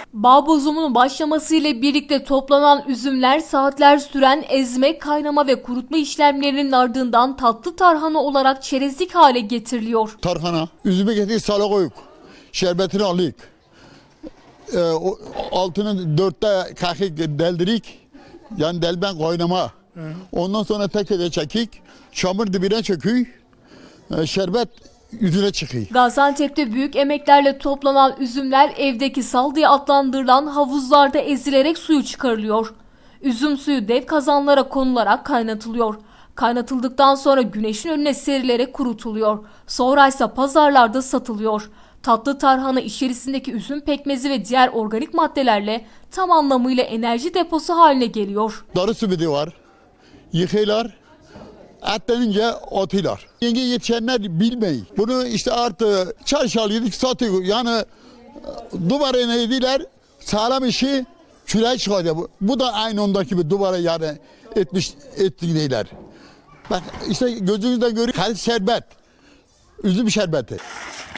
Bağ bozumunun başlamasıyla birlikte toplanan üzümler saatler süren ezme, kaynama ve kurutma işlemlerinin ardından tatlı tarhana olarak çerezlik hale getiriliyor. Tarhana, üzümü getirip sala koyup, şerbetini alıp, altını 4'te kakik deldirik, yani delben kaynama. Ondan sonra tekrar çekik, çamur dibine çökük, şerbet yüzüne çıkıyor. Gaziantep'te büyük emeklerle toplanan üzümler evdeki sal diye adlandırılan havuzlarda ezilerek suyu çıkarılıyor. Üzüm suyu dev kazanlara konularak kaynatılıyor. Kaynatıldıktan sonra güneşin önüne serilerek kurutuluyor. Sonra ise pazarlarda satılıyor. Tatlı tarhana içerisindeki üzüm pekmezi ve diğer organik maddelerle tam anlamıyla enerji deposu haline geliyor. Darı simidi var, yıkıyorlar. Et denince atıyorlar. Yenge yetişenler bilmeyi. Bunu işte artı çarşı alıyorduk satıyor. Yani duvara inediler sağlam işi küreğe çıkacak. Bu da aynı ondaki gibi duvara yani ettiğiler. Bak işte gözünüzden görüyor. Şerbet. Üzüm şerbeti.